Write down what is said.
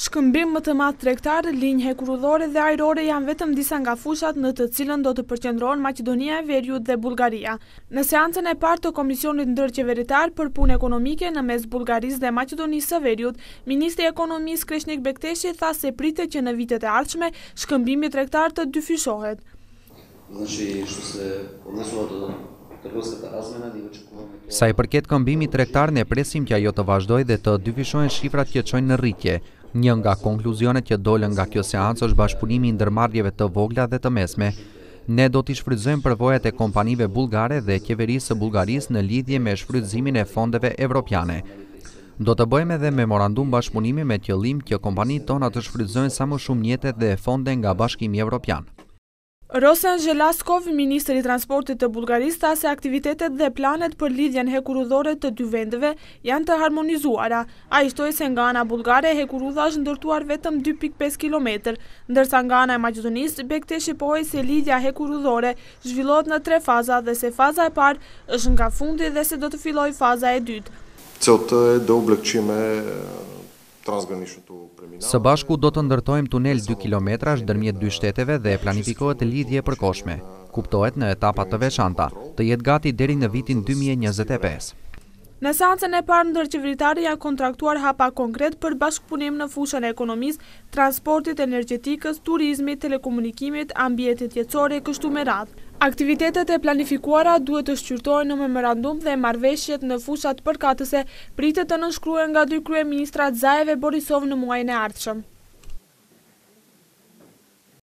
Shkëmbim më të madh tregtar, linjë hekurudhore dhe ajrore janë vetëm disa nga fushat në të cilën do të përqendrohen Maqedonia e Veriut dhe Bullgaria. Në seancën e parë të Komisionit Ndërqeveritar për Punë Ekonomike në mes Bullgarisë dhe Maqedonisë së Veriut, Ministri i Ekonomisë Kreshnik Bekteshi tha se pritet që në vitet e ardhshme shkëmbimi tregtar të dyfishohet. Sa i përket këmbimit tregtar, ne presim që ajo të vazhdojë dhe të dyfishohen shifrat që çojnë në rritje. Një nga konkluzionet që dolën nga kjo seancë është bashkëpunimi i ndërmarrjeve të vogla dhe të mesme. Ne do t'i shfrytëzojmë përvojat e kompanive bullgare dhe qeverisë së Bullgarisë në lidhje me shfrytëzimin e fondeve evropiane. Do të bëjmë edhe memorandum bashkëpunimi me qëllim që kompanitë tona të shfrytëzojnë sa më shumë mjetet dhe fonde nga Bashkimi Evropian. Rosen Zhelaskov, ministri i transportit të Bullgarisë, tha se aktivitetet dhe planet për lidhjen hekurudhore të dy vendeve janë të harmonizuara. Ai shtoi se nga ana bullgare hekurudha është ndërtuar vetëm 2.5 km, ndërsa nga ana e Maqedonisë Bekteshi pohoi se lidhja hekurudhore zhvillohet në 3 faza dhe se faza e parë është nga fundi dhe se do të fillojë faza e dytë. Целта е да облегчиме Së bashku do të ndërtojmë tunel 2 kilometrash ndërmjet dy shteteve dhe planifikohet lidhje e përkohshme. Kuptohet në etapa të veçanta, të jetë gati deri në vitin 2025. Në seancën e parë ndërqeveritarë janë kontraktuar hapa konkret për bashkëpunim në fushën e ekonomisë, transportit, energjetikës, turizmit, telekomunikimit, ambientit jetësor e kështu me radhë. Aktivitetet e planifikuara duhet të shqyrtohen në memorandum dhe marrëveshjet në fushat përkatëse pritet të nënshkruhen nga dy kryeministrat Zaev e Borisov në muajin e ardhshëm.